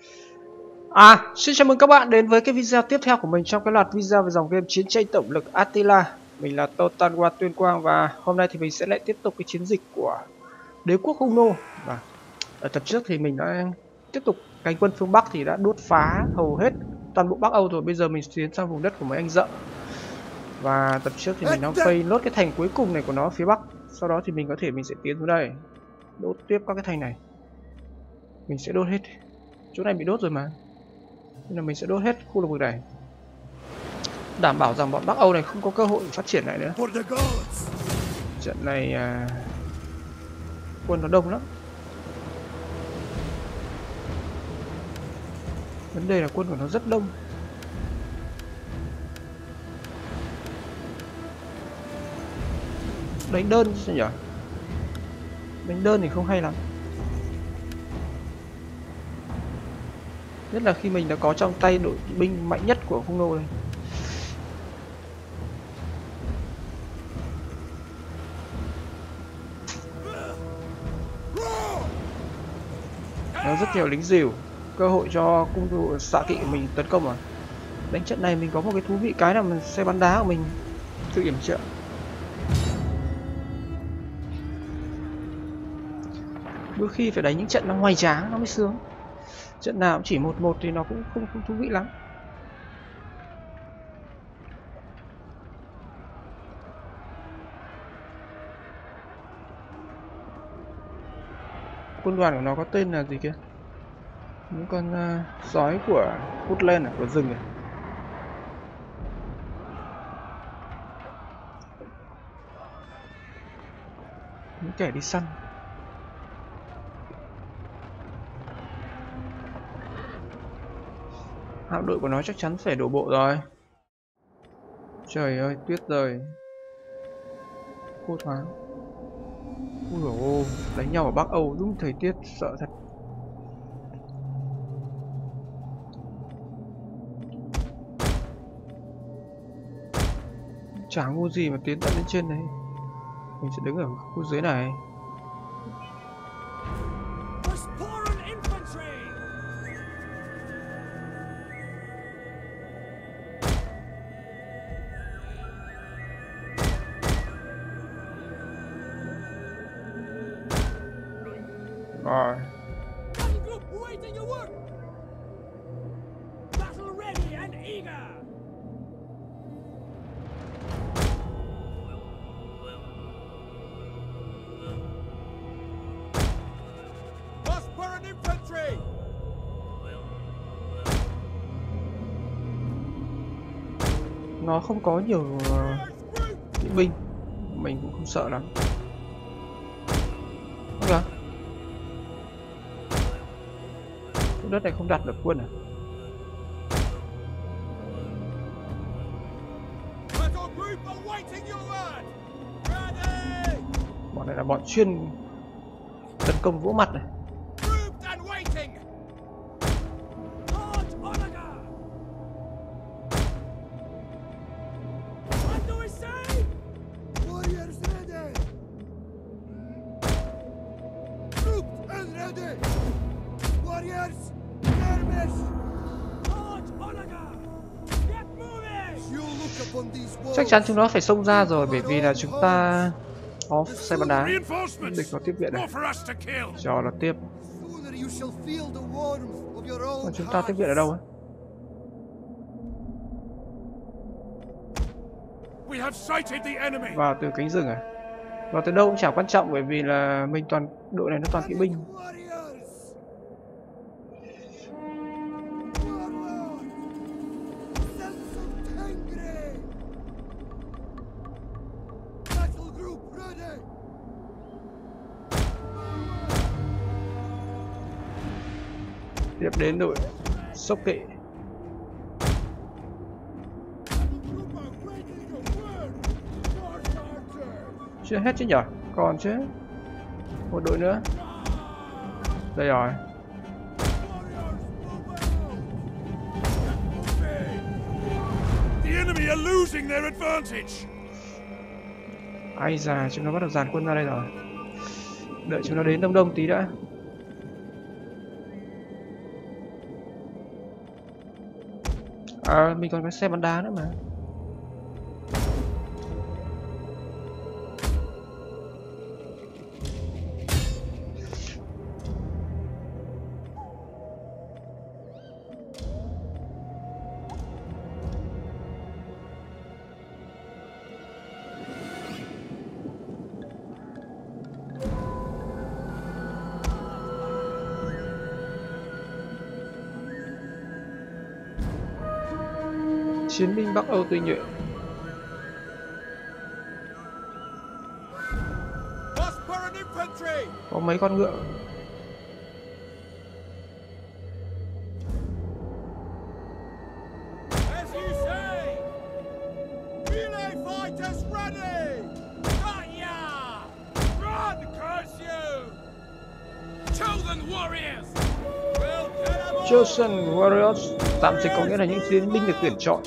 Xin chào mừng các bạn đến với cái video tiếp theo của mình trong cái loạt video về dòng game chiến tranh tổng lực Attila. Mình là Total War Tuyên Quang và hôm nay thì mình sẽ lại tiếp tục cái chiến dịch của đế quốc Hung Nô. Và ở tập trước thì mình đã tiếp tục cánh quân phương Bắc thì đã đốt phá hầu hết toàn bộ Bắc Âu rồi. Bây giờ mình tiến sang vùng đất của mấy anh Dợ. Và tập trước thì mình đang vây nốt cái thành cuối cùng này của nó ở phía Bắc. Sau đó thì mình sẽ tiến xuống đây, đốt tiếp các cái thành này. Mình sẽ đốt hết. Chỗ này bị đốt rồi mà. Nên là mình sẽ đốt hết khu vực này, đảm bảo rằng bọn Bắc Âu này không có cơ hội phát triển lại nữa. Trận này quân nó đông lắm. Vấn đề là quân của nó rất đông. Đánh đơn chứ nhỉ? Đánh đơn thì không hay lắm. Nhất là khi mình đã có trong tay đội binh mạnh nhất của Hung Nô này. Nó rất nhiều lính rìu, cơ hội cho cung thủ xạ kỵ của mình tấn công à. Đánh trận này mình có một cái thú vị cái là mình xe bắn đá của mình tự yểm trợ. Đôi khi phải đánh những trận nó hoành tráng nó mới sướng. Trận nào cũng chỉ 1-1 thì nó cũng không thú vị lắm. Quân đoàn của nó có tên là gì kia? Những con sói của Woodland của rừng này. Những kẻ đi săn. Hạm đội của nó chắc chắn phải đổ bộ rồi. Trời ơi, tuyết rơi. Khô thoáng. Ui dồi ôi, đánh nhau ở Bắc Âu đúng thời tiết sợ thật. Chả ngu gì mà tiến tận lên trên này. Mình sẽ đứng ở khu dưới này. Rồi. Nó không có nhiều kỵ binh, mình cũng không sợ lắm. Không đất này không đặt được quân à? Bọn này là bọn chuyên tấn công vỗ mặt này. Chắc chắn chúng nó phải xông ra rồi, bởi vì là chúng ta có xe bắn đá. Địch có tiếp viện này. Cho là tiếp. Còn chúng ta tiếp viện ở đâu ấy? Vào từ cánh rừng à? Vào từ đâu cũng chẳng quan trọng, bởi vì là mình toàn đội này nó toàn kỵ binh. Tiếp đến đội sốc kỵ. Chưa hết chứ nhở? Còn chứ. Một đội nữa. Đây rồi. Ai già, chúng nó bắt đầu dàn quân ra đây rồi. Đợi chúng nó đến đông đông tí đã. Mình còn cái xe bắn đá nữa mà. Chiến binh Bắc Âu tinh nhuệ. Có mấy con ngựa. Chosen Warriors tạm dịch có nghĩa là những chiến binh được tuyển chọn.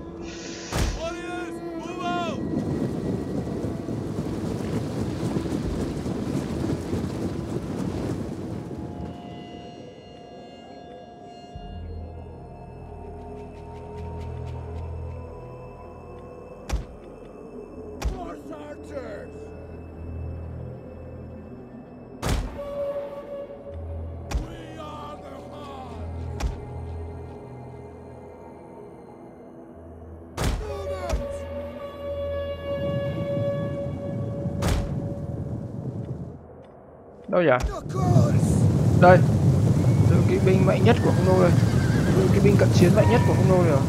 Đâu vậy? Đây, đội kỵ binh mạnh nhất của Hung Nô đây. Đội kỵ binh cận chiến mạnh nhất của Hung Nô rồi.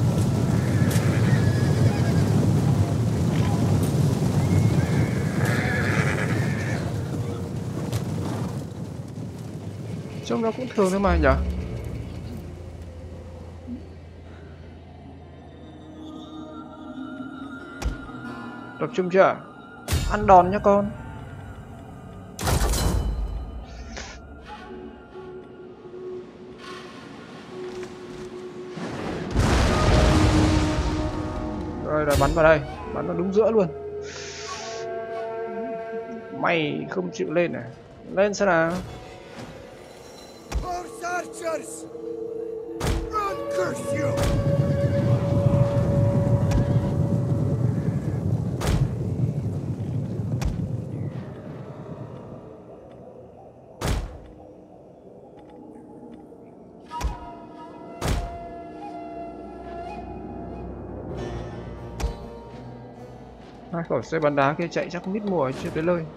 Trông nó cũng thường thôi mà nhỉ? Tập trung chưa? Ăn đòn nhá con. Rồi là bắn vào đây, bắn vào đúng giữa luôn. Mày không chịu lên này. Lên xem nào. Hai khẩu xe bắn đá kia chạy chắc không biết mùa chưa tới nơi.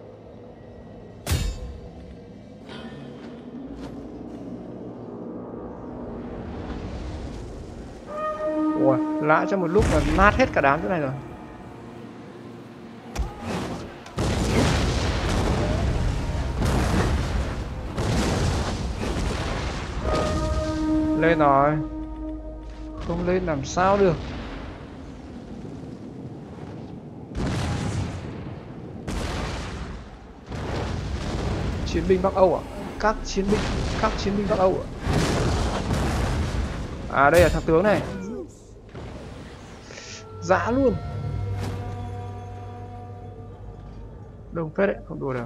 Ủa, lạ trong một lúc là nát hết cả đám chỗ này rồi. Lên rồi. Không lên làm sao được. Chiến binh Bắc Âu à? Các chiến binh Bắc Âu à? À đây là thằng tướng này. Dã luôn. Đông phết đấy, không đùa được.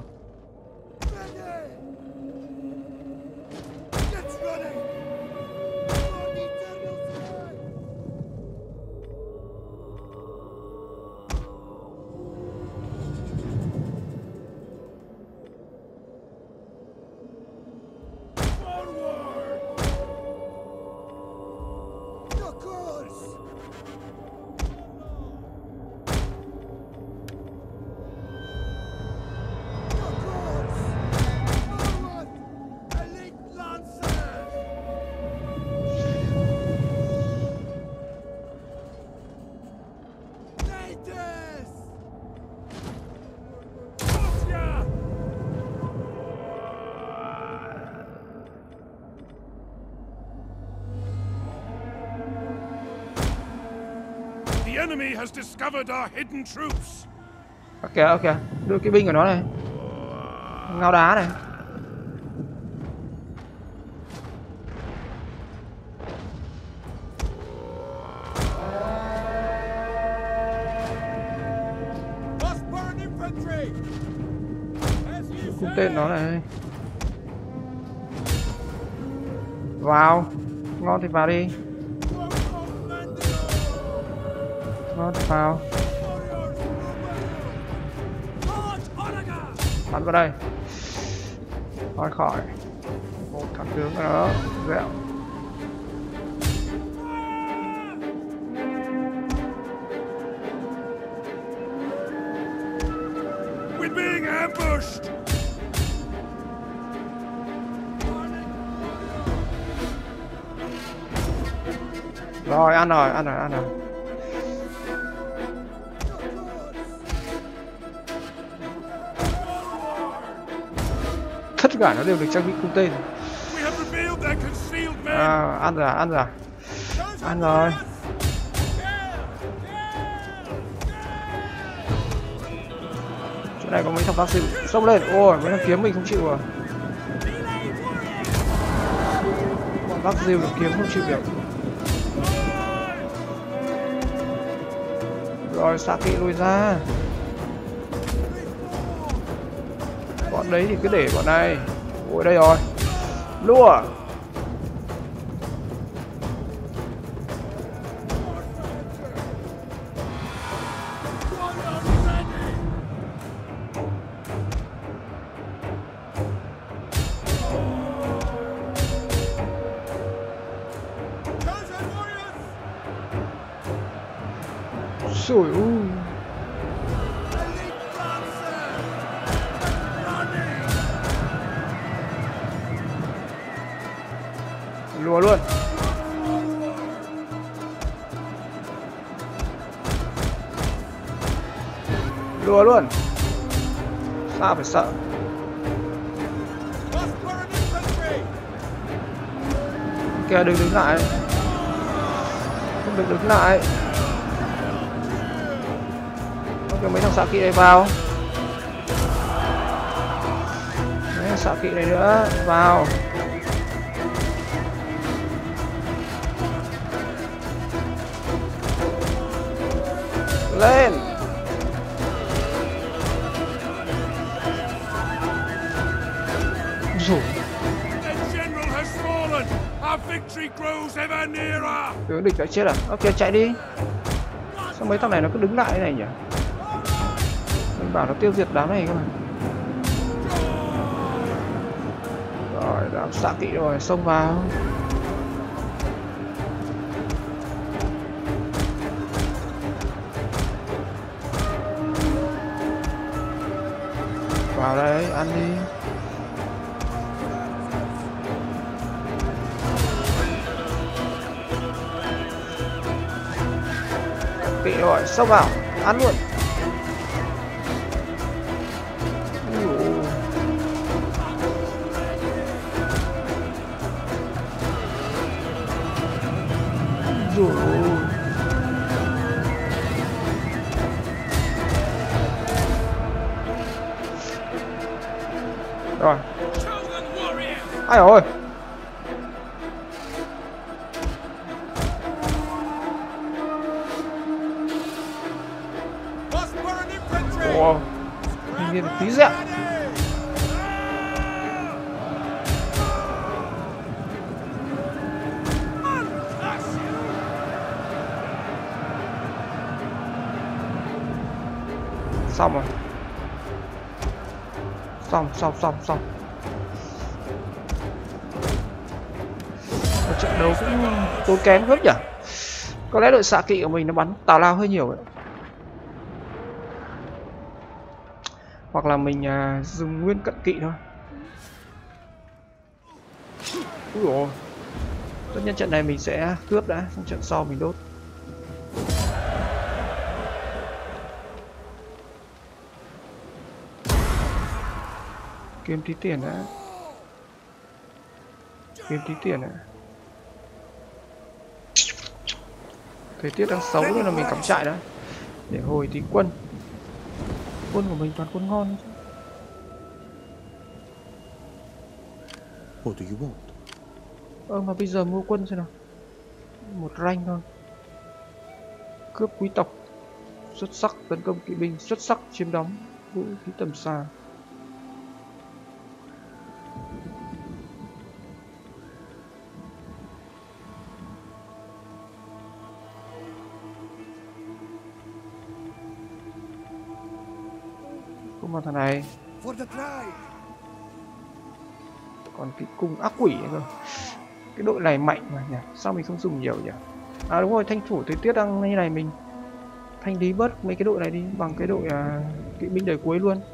The enemy has discovered our hidden troops. Ok, đưa cái binh của nó này. Ngao đá này. Cung tên nó này. Vào. Ngon thì vào đi. Ngon, vào. Bắn vào đây. Thoát khỏi. Một thằng tướng đó. Dẹo. We're being ambushed! Rồi, ăn rồi, ăn rồi, ăn rồi. Tất cả nó đều được trang bị cung tên. We have revealed their concealed men! À, ăn rồi, ăn rồi. Ăn rồi. Chỗ này có mấy thằng bác sĩ xông lên. Ôi, mấy thằng kiếm mình không chịu rồi. Bọn bác diêu được kiếm không chịu được. Rồi, xạ kỵ lùi ra. Bọn đấy thì cứ để bọn này. Ôi đây rồi. Lùa. Trời ơi. Lùa luôn. Lùa luôn. Sao phải sợ. Kìa đừng đứng lại. Không được đứng lại. Cho mấy thằng xạ kỵ này vào. Mấy thằng xạ kỵ này nữa vào. Lên. Rồi. Tướng địch đã chết à? Ok, chạy đi. Sao mấy thằng này nó cứ đứng lại thế này nhỉ? Mình bảo nó tiêu diệt đám này cơ mà. Rồi, đám xạ kỵ rồi, xông vào. Vào đây, ăn đi. Kỵ rồi, xông vào, ăn luôn. Rồi. Ai ơi. Ồ. Hình như tí dẹo. Xong rồi. Xong. Trận đấu cũng tốn kém gấp nhỉ. Có lẽ đội xạ kỵ của mình nó bắn tào lao hơi nhiều ấy. Hoặc là mình dùng nguyên cận kỵ thôi. Úi dồi. Tất nhiên trận này mình sẽ cướp đã, xong trận sau mình đốt. Kiếm tí tiền đã. Kiếm tí tiền đã. Thời tiết đang xấu nên là mình cắm trại đã. Để hồi tí quân. Quân của mình toàn quân ngon chứ. What do you want? Mà bây giờ mua quân xem nào. Một rank thôi. Cướp quý tộc. Xuất sắc tấn công kỵ binh. Xuất sắc chiếm đóng vũ khí tầm xa. Không vào thằng này. For the tribe. Còn cái cung ác quỷ nữa cơ. Cái đội này mạnh mà nhỉ? Sao mình không dùng nhiều nhỉ? À đúng rồi, thanh thủ thời tiết đang như này, mình thanh lý bớt mấy cái đội này đi bằng cái đội kỵ binh đời cuối luôn.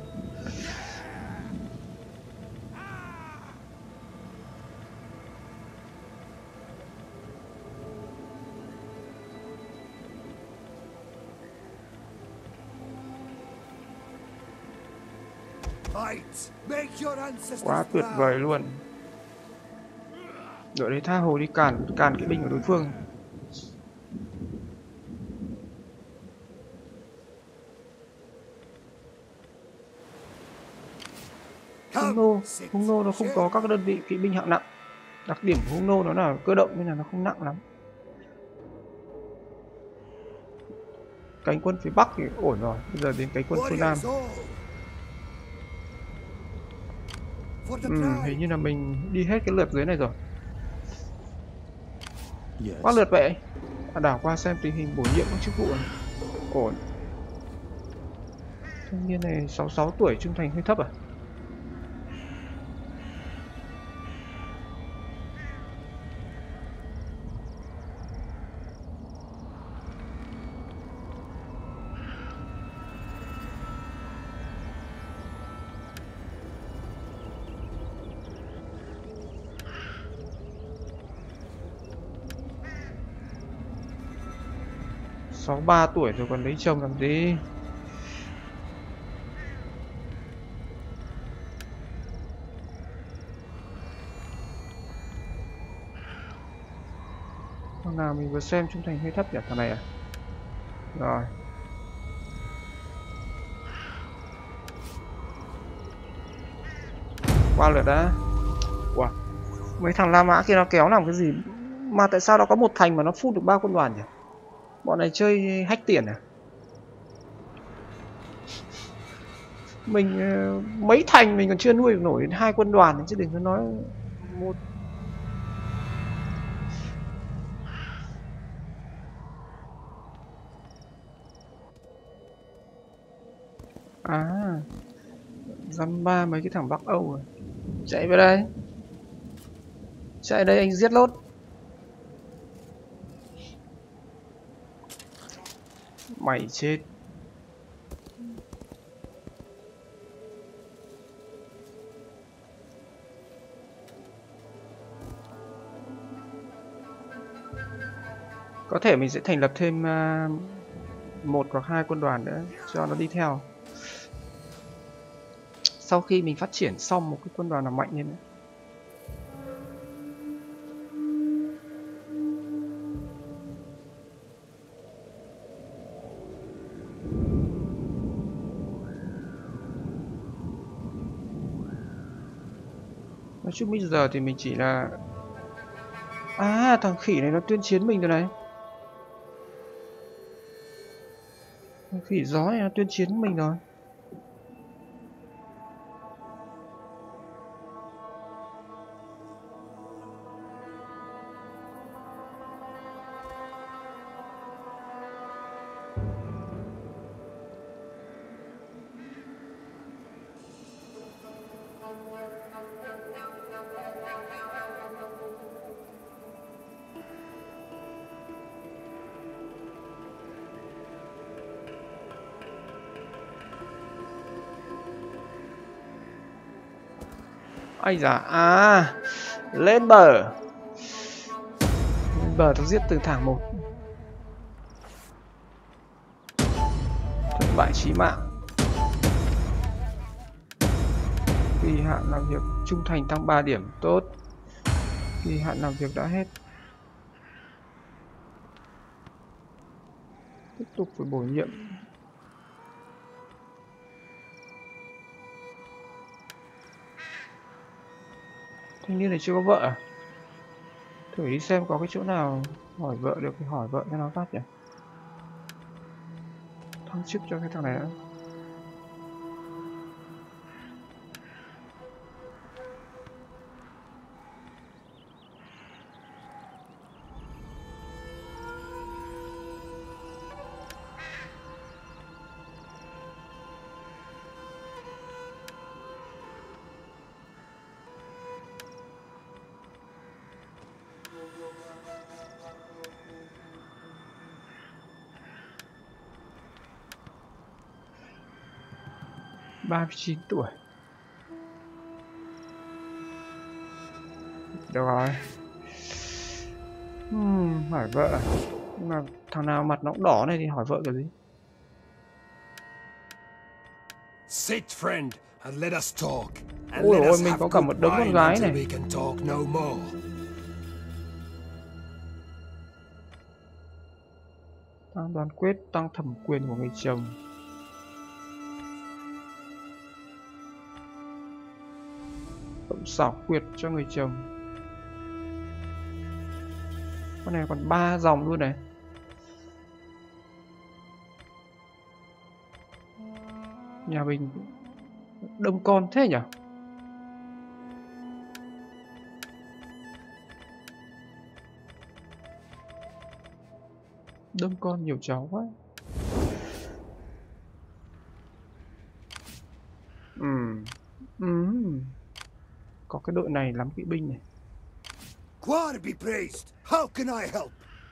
Quá tuyệt vời luôn. Đội đấy tha hồ đi càn kỵ binh của đối phương. Hung nô nó không có các đơn vị kỵ binh hạng nặng. Đặc điểm của Hung nô nó là cơ động nên là nó không nặng lắm. Cánh quân phía Bắc thì ổn rồi, bây giờ đến cánh quân phương Nam. Hình như là mình đi hết cái lượt dưới này rồi. Quá lượt vậy. Đảo qua xem tình hình bổ nhiệm các chức vụ này. Ổn. Thanh niên này 66 tuổi, trung thành hơi thấp à? Sáu 63 tuổi rồi còn lấy chồng làm gì? Thằng nào mình vừa xem trung thành hơi thấp nhỉ? Thằng này à? Rồi. Qua lượt đã. Wow. Mấy thằng La Mã kia nó kéo làm cái gì? Mà tại sao nó có một thành mà nó full được 3 quân đoàn nhỉ? Bọn này chơi hack tiền à? Mình mấy thành mình còn chưa nuôi được nổi đến 2 quân đoàn chứ đừng có nói một. À, dăm ba mấy cái thằng Bắc Âu rồi. Chạy về đây. Chạy đây anh giết lốt. Mày chết. Có thể mình sẽ thành lập thêm 1 hoặc 2 quân đoàn nữa cho nó đi theo. Sau khi mình phát triển xong một cái quân đoàn nào mạnh lên nữa. Nói chung bây giờ thì mình chỉ là... À, thằng khỉ này nó tuyên chiến mình rồi này. Thằng khỉ gió này nó tuyên chiến mình rồi. Ây da, à, lên bờ. Lên bờ tôi giết từ thẳng một. Thất bại chí mạng. Kỳ hạn làm việc trung thành tăng 3 điểm, tốt. Kỳ hạn làm việc đã hết. Tiếp tục phải bổ nhiệm. Thanh niên này chưa có vợ à? Thử đi xem có cái chỗ nào hỏi vợ được thì hỏi vợ cho nó phát nhỉ. Thăng chức cho cái thằng này đã. $39 tuổi. Được rồi. Hỏi vợ à? Nhưng mà thằng nào mặt nó cũng đỏ này thì hỏi vợ cái gì? Sit, friend, and let us talk. And Ôi let ôi, us mình have có cả good một đống con wine gái until này. we can talk no more. Tăng đoàn quyết, tăng thẩm quyền của người chồng. Cộng xảo quyệt cho người chồng. Con này còn 3 dòng luôn này. Nhà mình đông con thế nhỉ? Đông con nhiều cháu quá. Có cái đội này lắm kỵ binh này. God be praised. How can I help?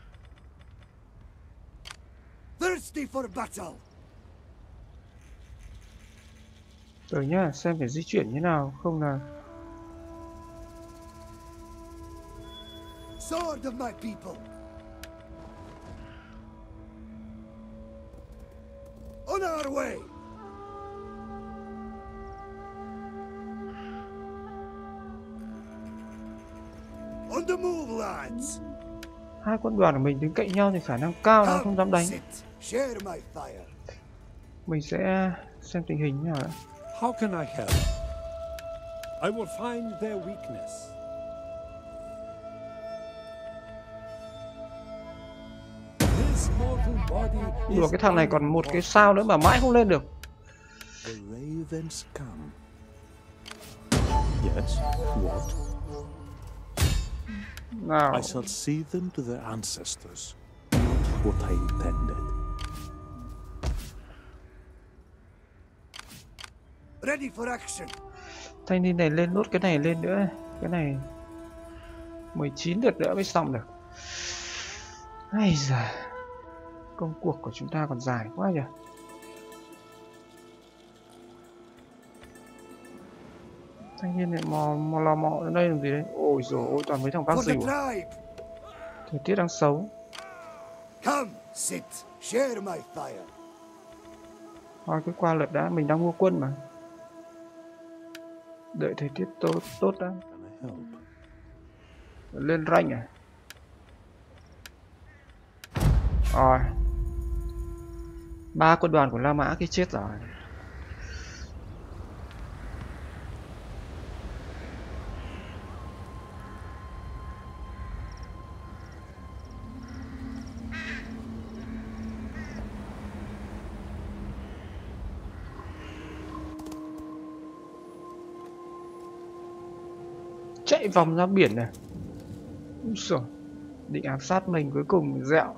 Thirsty for battle. Rồi nhá, xem phải di chuyển như nào, không là Sword of my people. On our way. On the move, lads. hai quân đoàn của mình đứng cạnh nhau thì khả năng cao nó không dám đánh. Share my fire. Mình sẽ xem tình hình như nào đã. How can I help? I will find their weakness. This mortal body Đùa, cái thằng này còn một cái sao nữa mà mãi không lên được. The ravens come. Yes, what? Nào. I shall see them to their ancestors. What I intended. Ready for action. Thanh niên này lên nốt cái này lên nữa. Cái này 19 lượt nữa mới xong được. Ai giời. Công cuộc của chúng ta còn dài quá nhỉ. Thanh niên này mò lò mò ở đây làm gì đấy? Ôi dồi ôi, toàn mấy thằng bác dịu. Thời tiết đang xấu. Come, sit, share my fire. Thôi cứ qua lượt đã, mình đang mua quân mà. Đợi thời tiết tốt đã. Lên rank à? Rồi. 3 quân đoàn của La Mã kia chết rồi. Chạy vòng ra biển này. Úi giời, định ám sát mình cuối cùng dẹo.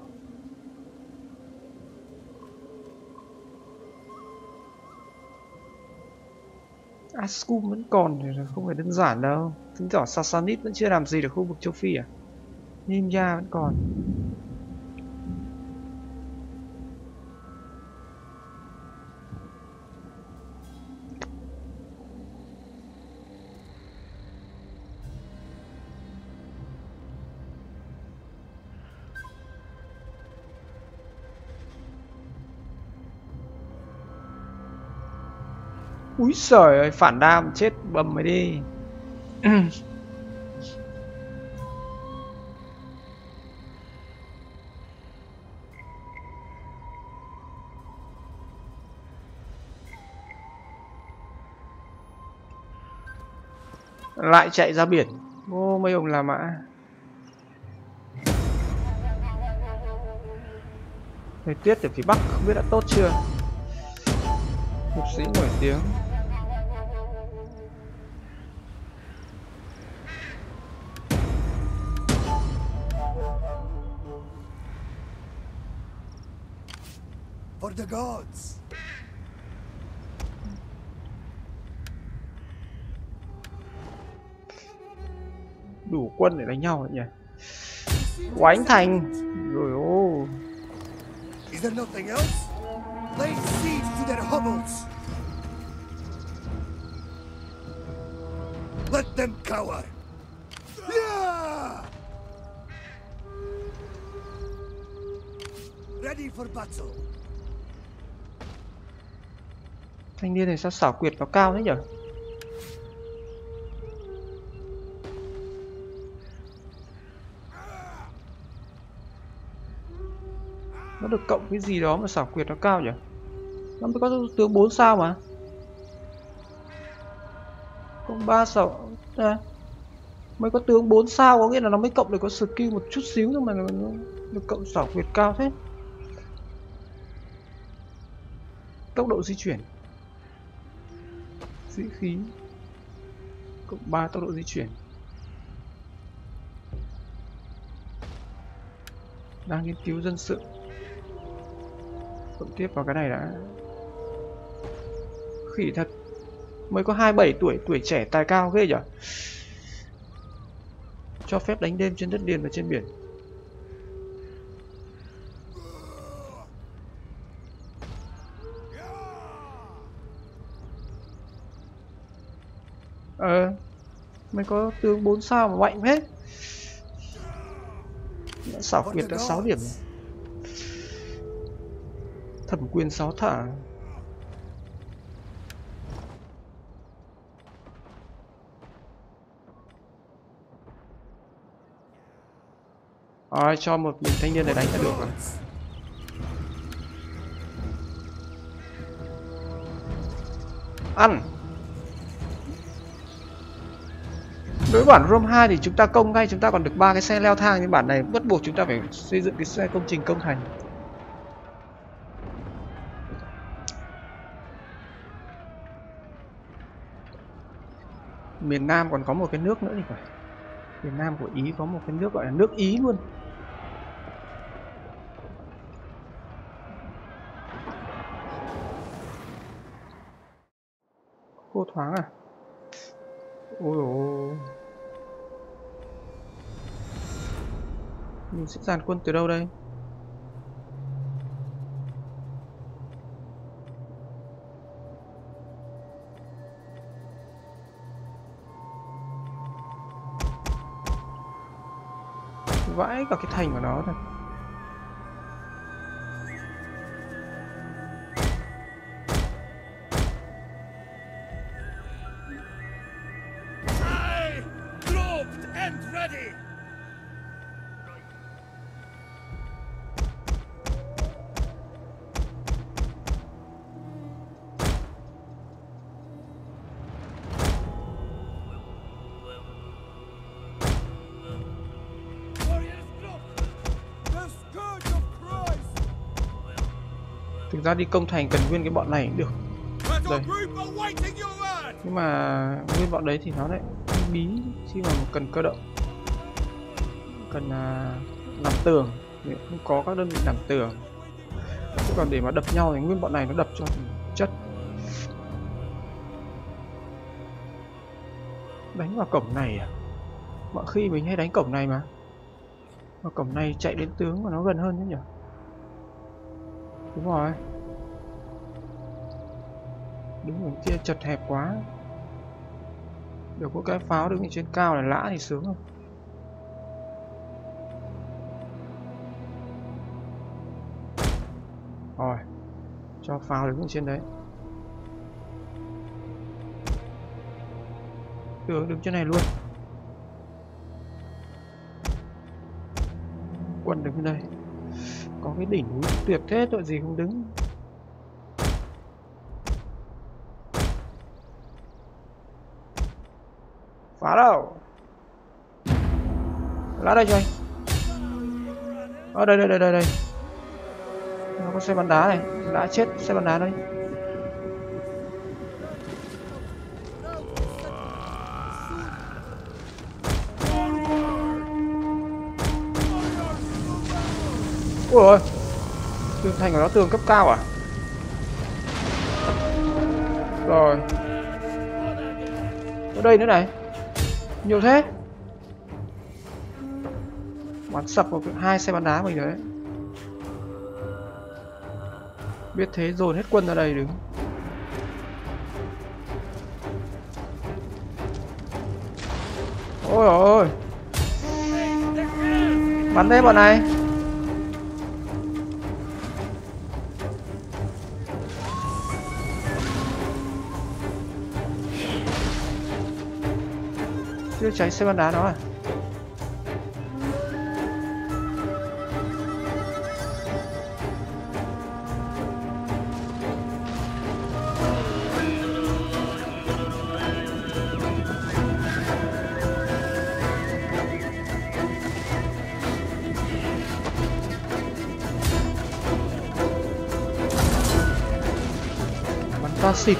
Ascum vẫn còn thì không phải đơn giản đâu. Chứng tỏ Sassanid vẫn chưa làm gì được khu vực châu Phi à? Nimia vẫn còn. Úi giời ơi, phản đam chết bầm mày đi. Lại chạy ra biển. Ô, mấy ông La Mã. Thời tiết ở phía Bắc không biết đã tốt chưa. Hiệp sĩ nổi tiếng. For the gods. Đủ quân để đánh nhau nhỉ. Oánh thành. Rồi ô. Is there nothing else? Lay siege to their hovels. Let them cower. Yeah! Ready for battle. Thanh niên này sao xảo quyệt nó cao thế nhỉ? Nó được cộng cái gì đó mà xảo quyệt nó cao nhỉ? Nó mới có tướng 4 sao mà. Cộng 3 sao à, mới có tướng 4 sao có nghĩa là nó mới cộng được có skill một chút xíu thôi mà nó được cộng xảo quyệt cao thế. Tốc độ di chuyển. Sĩ khí. Cộng 3 tốc độ di chuyển. Đang nghiên cứu dân sự. Cộng tiếp vào cái này đã. Khỉ thật. Mới có 27 tuổi, tuổi trẻ tài cao ghê nhỉ? Cho phép đánh đêm trên đất liền và trên biển. Mới có tướng 4 sao mà mạnh hết. Xảo quyệt đã 6 điểm. Thẩm quyền 6 thả. Rồi, cho một mình thanh niên này đánh là được rồi. Ăn. Đối bản Rome 2 thì chúng ta công ngay, chúng ta còn được 3 cái xe leo thang, nhưng bản này bắt buộc chúng ta phải xây dựng cái xe công trình công thành. Miền Nam còn có một cái nước nữa thì phải. Miền Nam của Ý có một cái nước gọi là nước Ý luôn. Khô thoáng à? Ôi dồi. Mình sẽ dàn quân từ đâu đây? Vãi cả cái thành của nó thôi. Thực ra đi công thành cần nguyên cái bọn này cũng được. Đây. Nhưng mà nguyên bọn đấy thì nó lại bí khi mà cần cơ động. Cần làm tường. Không có các đơn vị làm tường. Chứ còn để mà đập nhau thì nguyên bọn này nó đập cho chất. Đánh vào cổng này à? Mọi khi mình hay đánh cổng này mà. Mà cổng này chạy đến tướng mà nó gần hơn chứ nhỉ? Đúng rồi. Đứng ở kia chật hẹp quá. Được có cái pháo đứng ở trên cao là lã thì sướng rồi. Rồi. Cho pháo đứng ở trên đấy. Tướng đứng trên này luôn. Quân đứng trên đây. Có cái đỉnh núi tuyệt thế, tội gì không đứng. Phá đâu. Lá đây cho anh. Ở đây. Nó có xe bắn đá này. Đã chết xe bắn đá đây. Ủa ơi. Tường thành của nó tường cấp cao à? Rồi. Ở đây nữa này. Nhiều thế. Bắn sập một hai xe bắn đá mình rồi đấy. Biết thế dồn hết quân ra đây đứng. Ôi ôi, bắn đấy bọn này. Chưa cháy xe bắn đá nó à? Bắn ta xịt.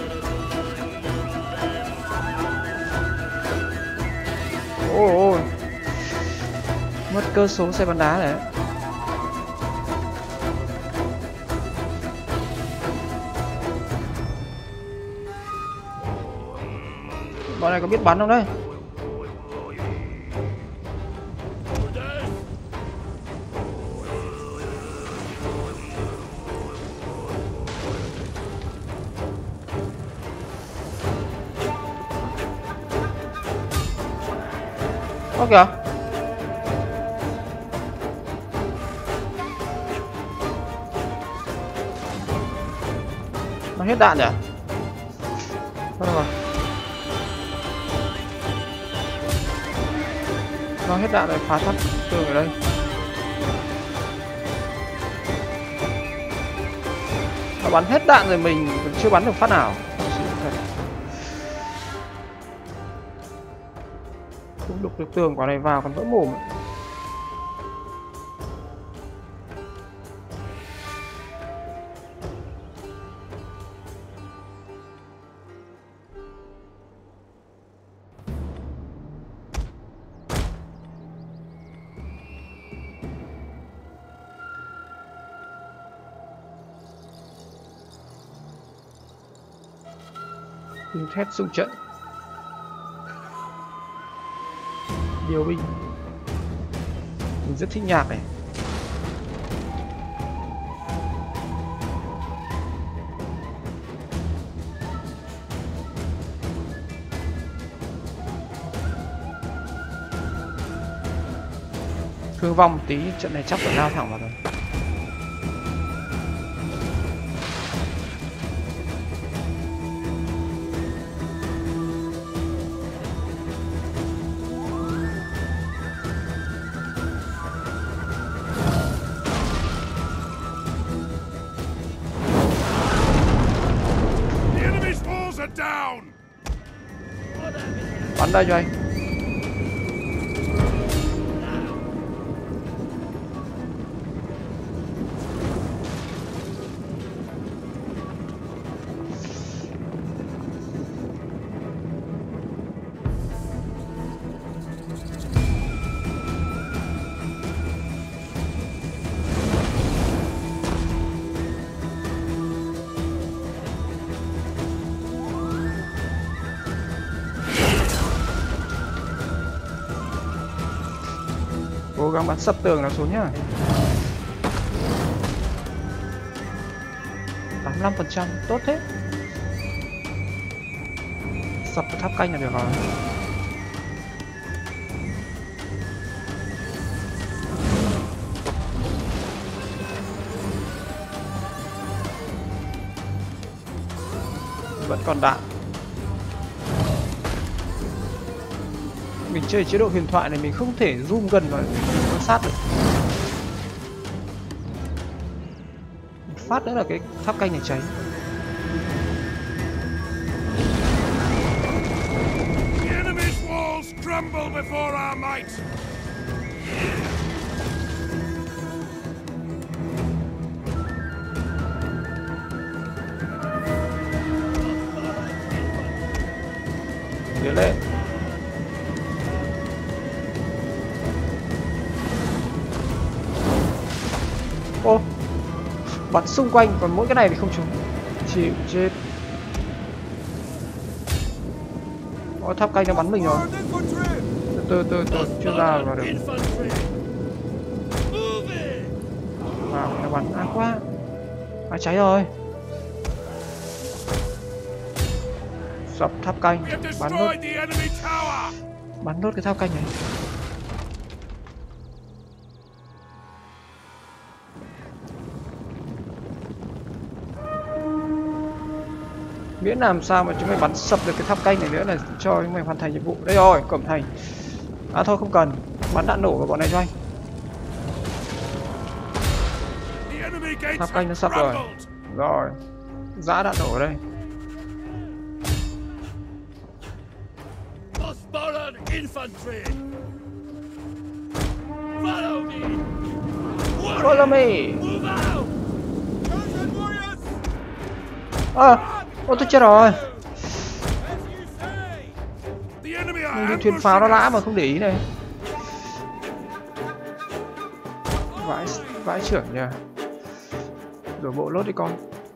Ôi ôi, mất cơ số xe bắn đá đấy. Bọn này có biết bắn không đấy? Có kìa. Nó hết đạn rồi. Thôi được rồi. Nó hết đạn rồi, phá thắt tường ở đây. Nó bắn hết đạn rồi mình vẫn chưa bắn được phát nào. Không đục được tường, quả này vào còn vỡ mồm. Tiếng thét xung trận. Điều binh. Mình rất thích nhạc này. Thương vong một tí, trận này chắc phải lao thẳng vào rồi. Bắn đây cho anh. Cố gắng bắn sập tường nó xuống nhá. 85%, tốt thế. Sập tháp canh là được rồi. Vẫn còn đạn. Mình chơi chế độ huyền thoại này mình không thể zoom gần và quan sát được. Một phát nữa là cái tháp canh này cháy. Tiến lên. Ô, bắn xung quanh, còn mỗi cái này thì không trúng. Chịu chết. Tháp canh nó bắn mình rồi. Từ chưa ra vào được. Vào nó bắn ác quá. À, cháy rồi. Sập tháp canh. We have Bắn nốt, destroyed the enemy tower! bắn nốt cái tháp canh này. Miễn làm sao mà chúng mày bắn sập được cái tháp canh này nữa là cho chúng mày hoàn thành nhiệm vụ. Đây rồi, cổng thành. À thôi không cần, bắn đạn nổ vào bọn này cho anh. The enemy gates Tháp canh nó have sập rồi. crumbled! Rồi, giã đạn nổ ở đây. Bosporan infantry! Follow me! Follow me. Move out! Ô tôi chết rồi. The enemy Mình are đi thuyền pháo nó ambushing lã us! mà không để ý này. Vãi trưởng nhỉ. Đổ bộ lốt đi con.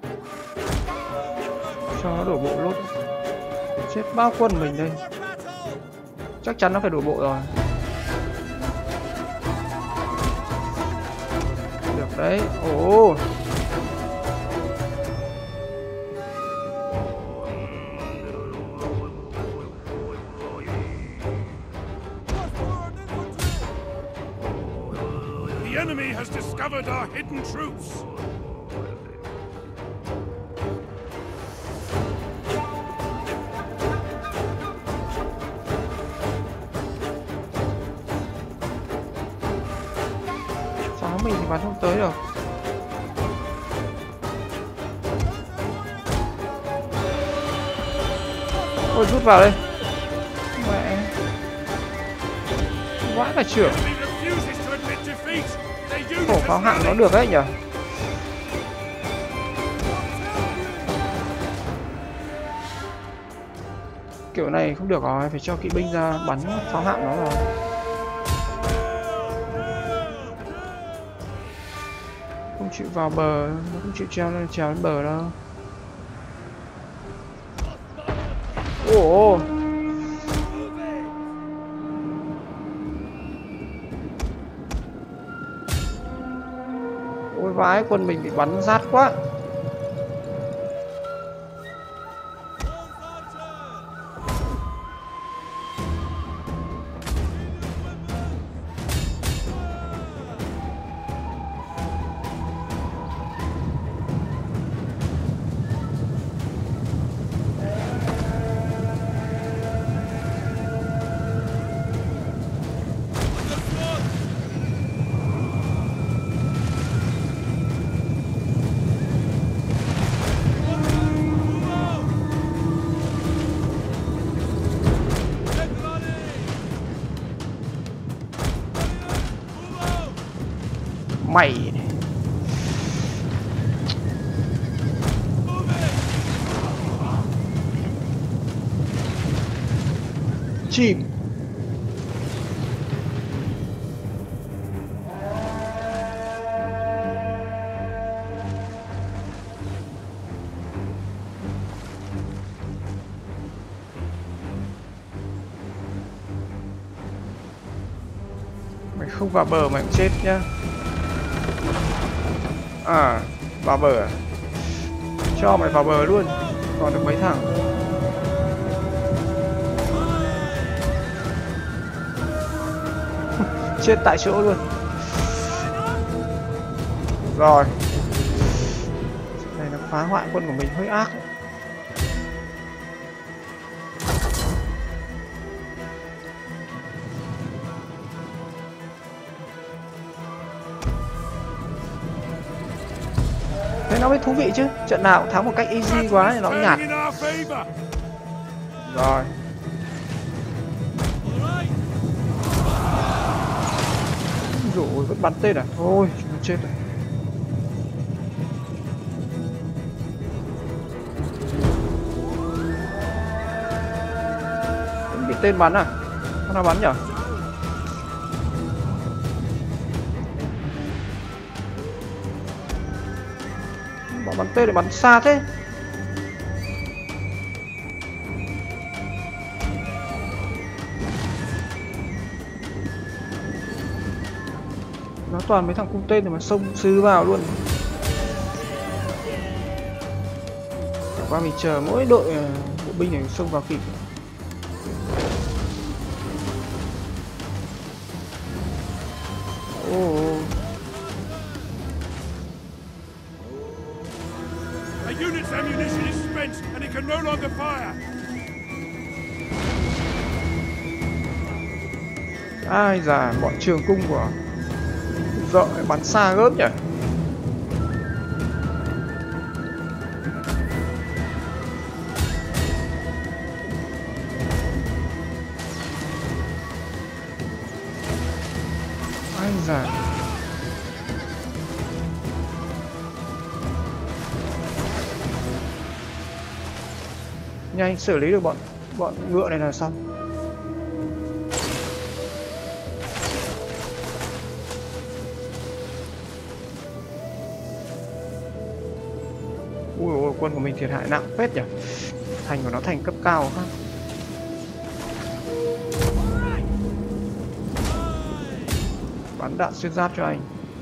Cho nó đổ bộ lốt. Chết bao quân mình đây. Chắc chắn nó phải đổ bộ rồi. Được đấy. Ồ. The enemy has discovered our hidden troops! Pháo mình thì bắn không tới được. Ôi rút vào đây. Mẹ. Vãi cả trưởng. Enemy refuses to admit defeat! They use Khổ it pháo as hạng nó rally! được đấy nhỉ. Kiểu này không được rồi, phải cho kỵ binh ra bắn pháo hạng nó rồi. Không chịu vào bờ, nó không chịu trèo lên bờ đâu. Ồ. Ôi vãi, quân mình bị bắn rát quá. Mày chìm. Mày không vào bờ mày cũng chết nhá. À, vào bờ à? Cho mày vào bờ luôn. Còn được mấy thằng. Chết tại chỗ luôn. Rồi. Này nó phá hoại quân của mình hơi ác. Thế nó mới thú vị chứ. Trận nào cũng thắng một cách easy quá thì nó cũng nhạt. In our favor! Rồi. Rồi vẫn bắn tên à? Thôi, chúng nó chết rồi. Vẫn bị tên bắn à? Nó bắn nhở? Bọn bắn tên để bắn xa thế. Nó toàn mấy thằng cung tên mà xông sư vào luôn. Chẳng qua mình chờ mỗi đội bộ binh này xông vào kịp. A unit's ammunition is spent and it can no longer fire. Ai già, bọn trường cung của vợ bắn xa gớm nhỉ. Ai già. Nhanh xử lý được bọn ngựa này là xong. Ui ôi, quân của mình thiệt hại nặng phết nhỉ. Thành của nó thành cấp cao khác. Bắn đạn xuyên giáp cho anh.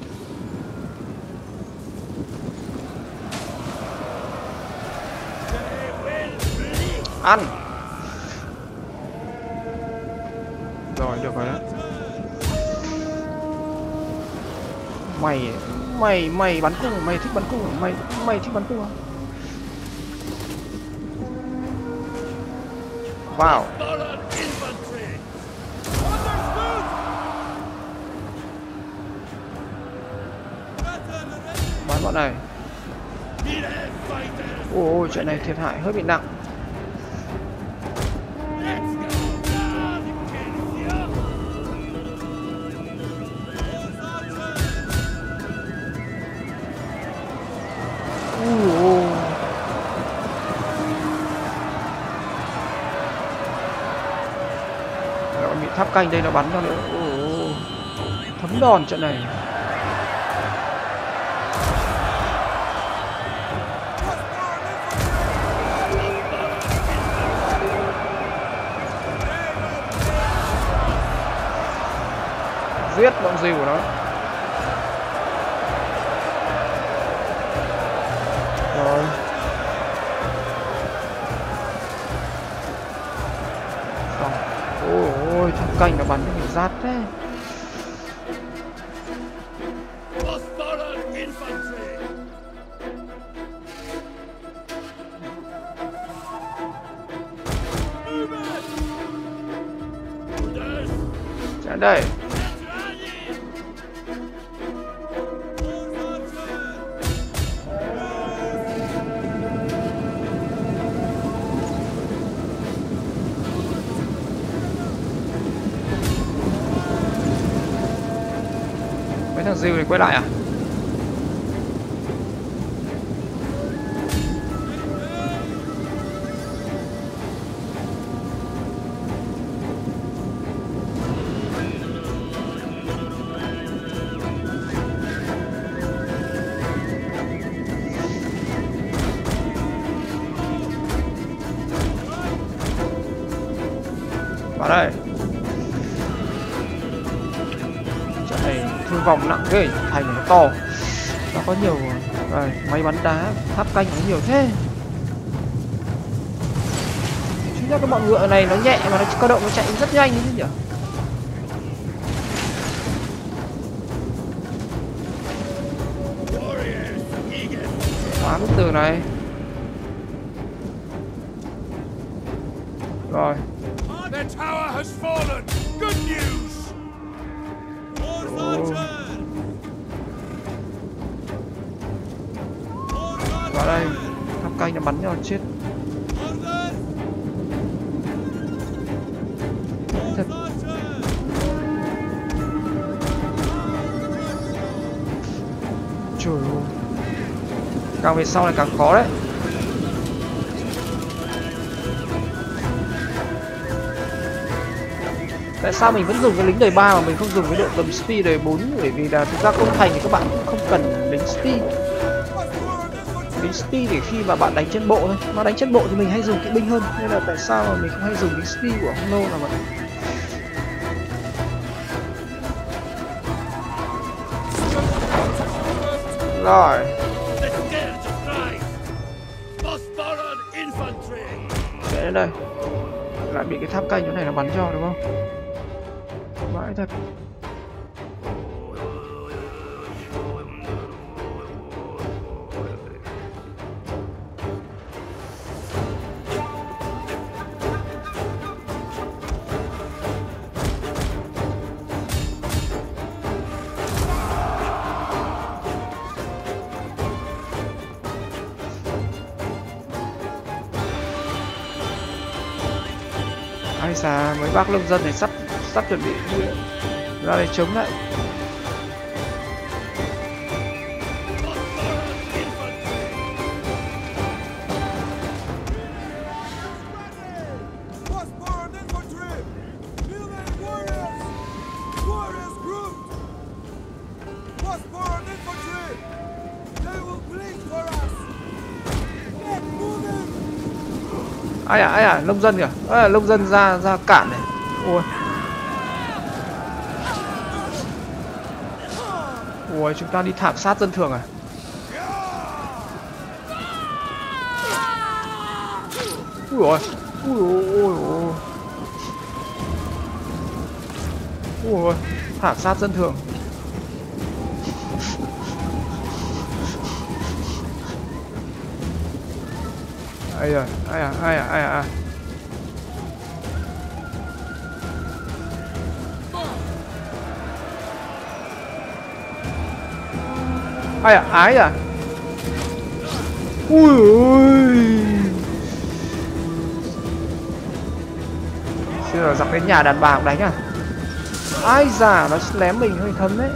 Ăn. Rồi, được rồi đó. Mày bắn cung, mày thích bắn cung, mày thích bắn cung không? Wow. Bắn bọn này. Ôi, trận này thiệt hại hơi bị nặng. Bị tháp canh đây nó bắn ra nữa. Thấm đòn trận này. Giết bọn gì của nó. Rồi. Xong. Ôi, thằng canh nó bắn cho mình rát thế. Chạy đây. Mấy thằng Diêu này quay lại à? Vào đây. Trận này thương vong nặng ghê, thành nó to. Nó có nhiều máy bắn đá, tháp canh nó nhiều thế. Chính ra cái bọn ngựa này nó nhẹ mà nó cơ động nó chạy rất nhanh chứ nhỉ. Xóa bức tường này. Rồi. Their tower has fallen. Good news. Vào đây, tháp canh nó bắn cho chết. Thật. Trời ơi. Càng về sau này càng khó đấy. Tại sao mình vẫn dùng cái lính đời 3 mà mình không dùng cái đội tầm speed đời 4? Bởi vì là thực ra công thành thì các bạn cũng không cần lính speed. Lính speed để khi mà bạn đánh trên bộ thôi. Mà đánh trên bộ thì mình hay dùng kỵ binh hơn. Nên là tại sao mà mình không hay dùng lính speed của Hung Nô là vậy. Rồi. Chạy đến đây. Lại bị cái tháp canh chỗ này nó bắn cho đúng không? Vãi thật. Ai xa mấy bác nông dân này sắp chuẩn bị ra đây chống lại. Ai à, nông dân kìa. Nông dân ra cản này. Ui. Ui, chúng ta đi thảm sát dân thường à? Ui ôi. Ui, thảm sát dân thường. Ai à. Ái à. Ui ôi. Chưa là giặc đến nhà đàn bà cũng đánh à? Ai già, nó lém mình hơi thấm đấy.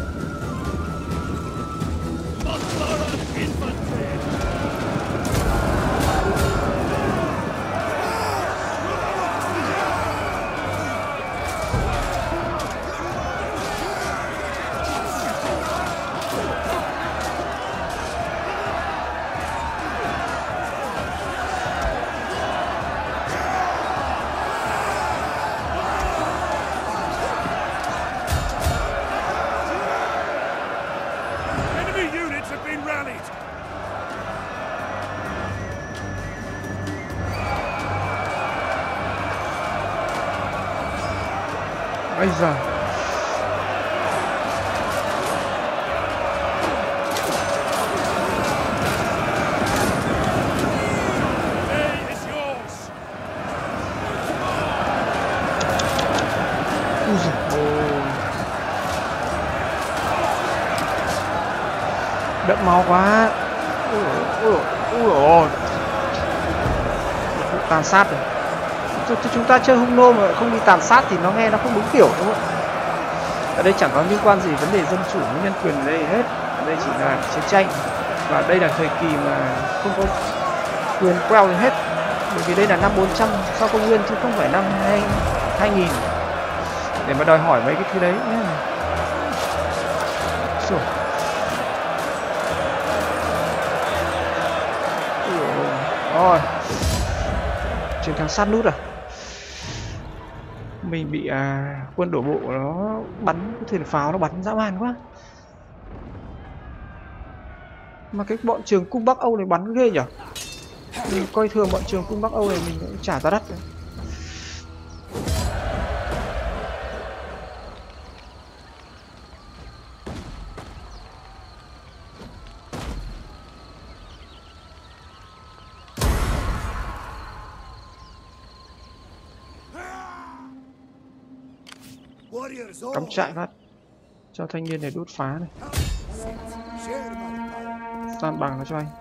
Ây giời. Đậm máu quá. Ui, tàn sát rồi. Chúng ta chơi hung nô mà không đi tàn sát thì nó nghe nó không đúng kiểu đúng không? Ở đây chẳng có liên quan gì vấn đề dân chủ nhân quyền ở đây hết. Ở đây chỉ là chiến tranh. Và đây là thời kỳ mà không có quyền queo gì hết. Bởi vì đây là năm 400 sau công nguyên chứ không phải năm 2000 để mà đòi hỏi mấy cái thứ đấy nhé. Rồi. Chiến thắng sát nút à? Mình bị quân đổ bộ nó bắn, cái thuyền pháo nó bắn dã man quá. Mà cái bọn trường cung Bắc Âu này bắn ghê nhở? Mình coi thường bọn trường cung Bắc Âu này mình cũng trả giá đắt đấy. Cắm trại phát cho thanh niên này đốt phá này. San bằng nó cho anh.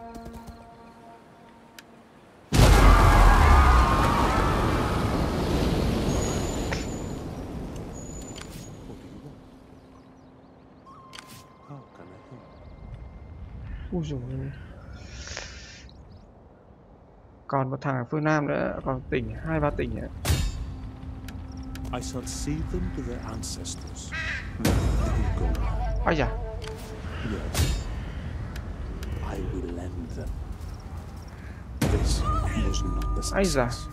Ui dồi ôi. Còn một thằng ở phương Nam nữa, còn tỉnh 2-3 tỉnh nữa. I shall see them to their ancestors. Ây da. Yes. I will lend them. This was not the Ây da. success.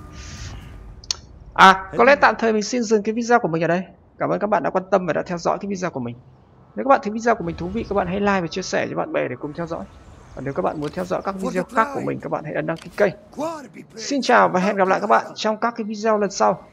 Có lẽ tạm thời mình xin dừng cái video của mình ở đây. Cảm ơn các bạn đã quan tâm và đã theo dõi cái video của mình. Nếu các bạn thấy video của mình thú vị, các bạn hãy like và chia sẻ cho bạn bè để cùng theo dõi. Và nếu các bạn muốn theo dõi các video khác của mình, các bạn hãy ấn đăng ký kênh. Quad would be pretty. Xin chào và hẹn gặp lại các bạn trong các cái video lần sau.